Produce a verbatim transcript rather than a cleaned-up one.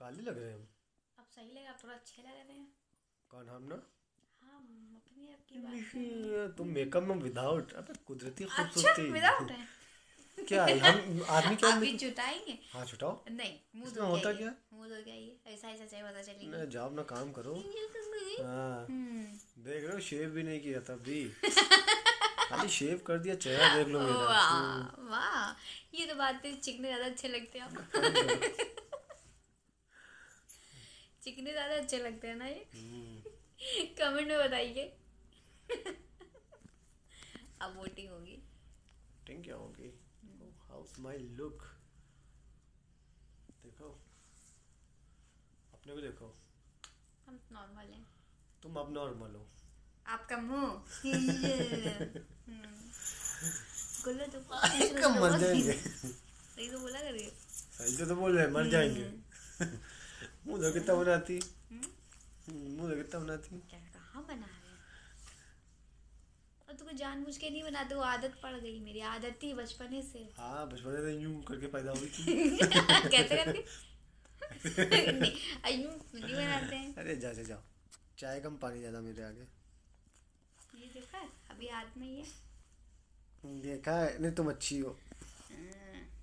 काले लग रहे हैं हम। अब सही लगा, थोड़ा अच्छे लग रहे हैं। कौन, हम ना? हाँ, अपनी आपकी बात कर रहे ये तुम मेकअप में विदाउट, अबे कुदरती हैं। अच्छा, खूबसूरती। विदाउट है। क्या है हम आदमी क्या अभी मेकअप? जुटाएंगे। हाँ छुटाओ। नहीं, मुंह इसमें धो के होता आइए, क्या? मुंह धो के आइए, ऐसा ऐसा चाहिए पता चलेगी। नहीं, जाओ अपना काम करो। हाँ, हम्म। देख रहे हो शेव भी नहीं किया तब भी। खाली शेव कर दिया, चेहरा देख लो मेरा। हम्म, वाह वाह, ये तो बात है, चिकने ज्यादा अच्छे लगते हैं काम करो। आप। चिकने ज्यादा अच्छे लगते हैं ना ये। हम्म, कमेंट में बताइए। अब वोटिंग होगी। टिंग क्या होगी? हाउस माय लुक, देखो अपने को देखो। हम नॉर्मल हैं। तुम अब नॉर्मल हो। आपका मुंह। हम्म, बोलो तो, सही से कब तो मर बोल। जाएंगे? सही तो बोला करिए। सही से तो बोल रहे हैं, मर जाएंगे। हम्म। मुंह धो कितना बनाती? हम्म? मुंह धो कितना बनाती? क्या कहाँ बना रहे हैं? और तुमको जानबूझ के नहीं बनाते, वो आदत पड़ गई, मेरी आदत थी बचपने से। हाँ, बचपन में यूं करके पैदा हुई थी। कैसे करके? नहीं, अयूं नहीं बनाते हैं। अरे जा जा जाओ, चाय कम पानी ज़्यादा मेरे आगे। ये देखा है? अभी हाथ में ही है। देखा है? नहीं तुम अच्छी हो। हम्म,